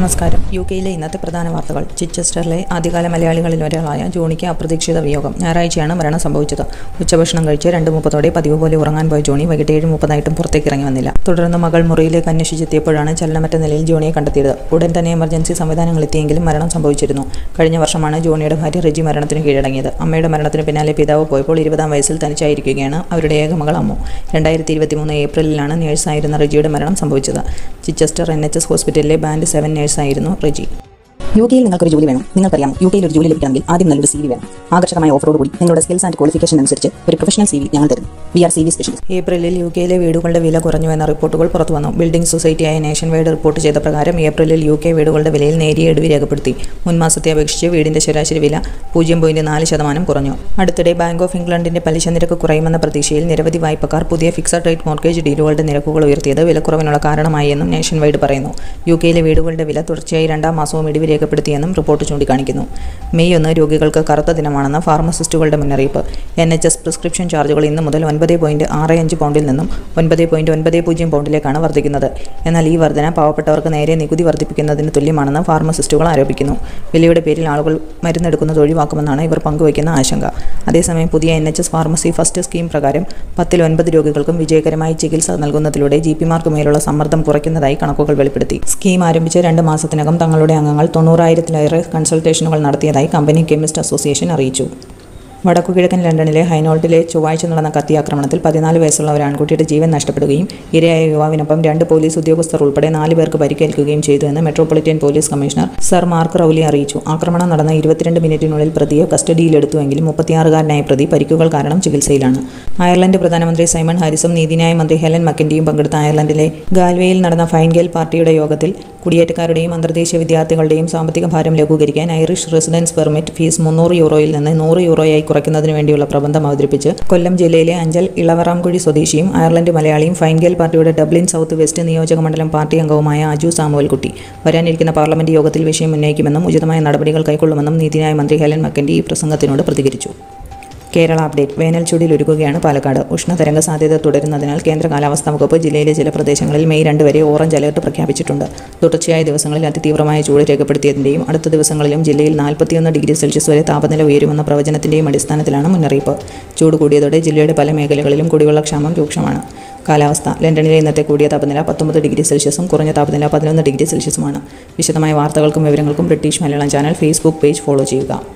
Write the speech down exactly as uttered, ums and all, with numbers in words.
നമസ്കാരം. യു കെയിലെ ഇന്നത്തെ പ്രധാന വാർത്തകൾ. ചിച്ചെസ്റ്ററിലെ ആദ്യകാല മലയാളികളിൽ ഒരാളായ ജോണിക്ക് അപ്രതീക്ഷിത വിയോഗം. ഞായറാഴ്ചയാണ് മരണം സംഭവിച്ചത്. ഉച്ചഭക്ഷണം കഴിച്ച് രണ്ട് മുപ്പതോടെ പതിവ് പോലെ ഉറങ്ങാൻ പോയ ജോണി വൈകിട്ട് ഏഴ് മുപ്പതായിട്ടും പുറത്തേക്ക് ഇറങ്ങി വന്നില്ല. തുടർന്ന് മകൾ മുറിയിലേക്ക് അന്വേഷിച്ചെത്തിയപ്പോഴാണ് ചലനമറ്റ നിലയിൽ ജോണിയെ കണ്ടെത്തിയത്. ഉടൻ തന്നെ എമർജൻസി സംവിധാനങ്ങൾ എത്തിയെങ്കിലും മരണം സംഭവിച്ചിരുന്നു. കഴിഞ്ഞ വർഷമാണ് ജോണിയുടെ ഭാര്യ റെജി മരണത്തിന് കീഴടങ്ങിയത്. അമ്മയുടെ മരണത്തിന് പിന്നാലെ പിതാവ് പോയപ്പോൾ ഇരുപതാം വയസ്സിൽ തനിച്ചായിരിക്കുകയാണ് അവരുടെ ഏക മകൾ അമ്മു. രണ്ടായിരത്തി ഇരുപത്തിമൂന്ന് ഏപ്രിലിലാണ് നേഴ്സായിരുന്ന റെജിയുടെ മരണം സംഭവിച്ചത്. ചിച്ചെസ്റ്റർ എൻ എച്ച് എസ് ഹോസ്പിറ്റലിലെ ബാൻഡ് സെവൻ നേഴ്സായിരുന്നു റെജി. യു കെയിൽ നിങ്ങൾക്കൊരു ജോലി വേണം. നിങ്ങൾക്കറിയാം, യു കെയിൽ ഒരു ജോലി ലഭിക്കണമെങ്കിൽ ആദ്യം നല്ലൊരു സി വി വേണം. ആകർഷകമായ ഓഫറോട് കൂടി നിങ്ങളുടെ സ്കിൽസ് ആൻഡ് ക്വാളിഫിക്കേഷൻ അനുസരിച്ച് ഒരു പ്രൊഫഷണൽ സി വി ഞങ്ങൾ തരുന്നു. We are C V specialist. ഏപ്രിലിൽ യു കെയിലെ വീടുകളുടെ വില കുറഞ്ഞു എന്ന റിപ്പോർട്ടുകൾ പുറത്തുവന്നു. ബിൽഡിംഗ് സൊസൈറ്റിയായ നേഷൻ വൈഡ് റിപ്പോർട്ട് ചെയ്ത പ്രകാരം ഏപ്രിലിൽ യു കെ വീടുകളുടെ വിലയിൽ നേരിയ ഇടിവ് രേഖപ്പെടുത്തി. മുൻമാസത്തെ അപേക്ഷിച്ച് വീടിന്റെ ശരാശരി വില പൂജ്യം പോയിന്റ് നാല് ശതമാനം കുറഞ്ഞു. അടുത്തിടെ ബാങ്ക് ഓഫ് ഇംഗ്ലണ്ടിന്റെ പലിശ നിരക്ക് കുറയുമെന്ന പ്രതീക്ഷയിൽ നിരവധി വായ്പക്കാർ പുതിയ ഫിക്സഡ് റേറ്റ് മോർഗേജ് ഡീലുകളുടെ നിരക്കുകൾ ഉയർത്തിയത് വിലക്കുറവിനുള്ള കാരണമായി എന്നും നേഷൻ വൈഡ് പറയുന്നു. യു കെയിലെ വീടുകളുടെ വില തുടർച്ചയായി രണ്ടാം മാസവും ഇടിവ് രേഖപ്പെടുത്തിയെന്നും റിപ്പോർട്ട് ചൂണ്ടിക്കാണിക്കുന്നു. മെയ് ഒന്ന് രോഗികൾക്ക് കറുത്ത ദിനമാണെന്ന് ഫാർമസിസ്റ്റുകളുടെ മുന്നറിയിപ്പ്. എൻ എച്ച് എസ് പ്രിസ്ക്രിപ്ഷൻ ചാർജുകൾ ഇന്ന് മുതൽ ഒൻപത് പോയിന്റ് ആറ് അഞ്ച് പൗണ്ടിൽ നിന്നും ഒൻപത് പോയിന്റ് ഒൻപത് പൂജ്യം പൗണ്ടിലേക്കാണ് വർദ്ധിക്കുന്നത്. എന്നാൽ ഈ വർധന പാവപ്പെട്ടവർക്ക് നേരെ നികുതി വർദ്ധിപ്പിക്കുന്നതിന് തുല്യമാണെന്ന് ഫാർമസിസ്റ്റുകൾ ആരോപിക്കുന്നു. വിലയുടെ പേരിൽ ആളുകൾ മരുന്നെടുക്കുന്നത് ഒഴിവാക്കുമെന്നാണ് ഇവർ പങ്കുവയ്ക്കുന്ന ആശങ്ക. അതേസമയം പുതിയ N H S pharmacy first scheme പ്രകാരം പത്തിൽ ഒൻപത് രോഗികൾക്കും വിജയകരമായി ചികിത്സ നൽകുന്നതിലൂടെ ജി പിമാർക്ക് മേലുള്ള സമ്മർദ്ദം കുറയ്ക്കുന്നതായി കണക്കുകൾ വെളിപ്പെടുത്തി. സ്കീം ആരംഭിച്ച് രണ്ട് മാസത്തിനകം തങ്ങളുടെ അംഗങ്ങൾ തൊണ്ണൂറായിരത്തിലേറെ കൺസൾട്ടേഷനുകൾ നടത്തിയതായി കമ്പനി കെമിസ്റ്റ് അസോസിയേഷൻ അറിയിച്ചു. വടക്കുകിഴക്കൻ ലണ്ടനിലെ ഹൈനോൾട്ടിലെ ചൊവ്വാഴ്ച നടന്ന കത്തിയാക്രമണത്തിൽ പതിനാല് വയസ്സുള്ള ഒരു ആൺകുട്ടിയുടെ ജീവൻ നഷ്ടപ്പെടുകയും ഇരയായ യുവാവിനൊപ്പം രണ്ട് പോലീസ് ഉദ്യോഗസ്ഥർ ഉൾപ്പെടെ നാല് പേർക്ക് പരിക്കേൽക്കുകയും ചെയ്തു എന്ന് metropolitan police commissioner sir Mark Rowley അറിയിച്ചു. ആക്രമണം നടന്ന ഇരുപത്തിരണ്ട് മിനിറ്റിനുള്ളിൽ പ്രതിയെ കസ്റ്റഡിയിലെടുത്തുവെങ്കിലും മുപ്പത്തിയാറുകാരനായ പ്രതി പരിക്കുകൾ കാരണം ചികിത്സയിലാണ്. അയർലൻഡ് പ്രധാനമന്ത്രി സൈമൺ ഹാരിസും നീതിന്യായ മന്ത്രി ഹെലൻ മക്കൻഡിയും പങ്കെടുത്ത അയർലൻഡിലെ ഗാൽവേയിൽ നടന്ന ഫൈൻഗേൽ പാർട്ടിയുടെ യോഗത്തിൽ കുടിയേറ്റക്കാരുടെയും അന്തർദേശീയ വിദ്യാർത്ഥികളുടെയും സാമ്പത്തിക ഭാരം ലഘൂകരിക്കാൻ ഐറിഷ് റെസിഡൻസ് പെർമിറ്റ് ഫീസ് മുന്നൂറ് യൂറോയിൽ നിന്ന് നൂറ് യൂറോയായി കുറയ്ക്കുന്നതിന് വേണ്ടിയുള്ള പ്രബന്ധം അവതരിപ്പിച്ച് കൊല്ലം ജില്ലയിലെ അഞ്ചൽ ഇളവറാംകുഴി സ്വദേശിയും അയർലൻഡ് മലയാളിയും ഫൈൻഗേൽ പാർട്ടിയുടെ ഡബ്ലിൻ സൗത്ത് വെസ്റ്റ് നിയോജക മണ്ഡലം പാർട്ടി അംഗവുമായ അജു സാമുവൽകുട്ടി വരാനിരിക്കുന്ന പാർലമെന്റ് യോഗത്തിൽ വിഷയം ഉന്നയിക്കുമെന്നും ഉചിതമായ നടപടികൾ കൈക്കൊള്ളുമെന്നും നീതിന്യായ മന്ത്രി ഹെലൻ മക്കൻഡി ഈ പ്രസംഗത്തിനോട് പ്രതികരിച്ചു. കേരള അപ്ഡേറ്റ്. വേനൽ ചൂടിൽ ഒരുക്കുകയാണ് പാലക്കാട്. ഉഷ്ണതരംഗ സാധ്യത തുടരുന്നതിനാൽ കേന്ദ്ര കാലാവസ്ഥാ വകുപ്പ് ജില്ലയിലെ ചില പ്രദേശങ്ങളിൽ മെയ് രണ്ട് വരെ ഓറഞ്ച് അലർട്ട് പ്രഖ്യാപിച്ചിട്ടുണ്ട്. തുടർച്ചയായ ദിവസങ്ങളിൽ അതിതീവ്രമായ ചൂട് രേഖപ്പെടുത്തിയതിൻ്റെയും അടുത്ത ദിവസങ്ങളിലും ജില്ലയിൽ നാൽപ്പത്തിയൊന്ന് ഡിഗ്രി സെൽഷ്യസ് വരെ താപനില ഉയരുമെന്ന പ്രവചനത്തിൻ്റെയും അടിസ്ഥാനത്തിലാണ് മുന്നറിയിപ്പ്. ചൂട് കൂടിയതോടെ ജില്ലയുടെ പല മേഖലകളിലും കുടിവെള്ളക്ഷാമം രൂക്ഷമാണ്. കാലാവസ്ഥ. ലണ്ടനിലെ ഇന്നത്തെ കൂടിയ താപനില പത്തൊമ്പത് ഡിഗ്രി സെൽഷ്യസും കുറഞ്ഞ താപനില പതിനൊന്ന് ഡിഗ്രി സെൽഷ്യസുമാണ്. വിശദമായ വാർത്തകൾക്കും വിവരങ്ങൾക്കും British Malayalam channel Facebook page follow ചെയ്യുക.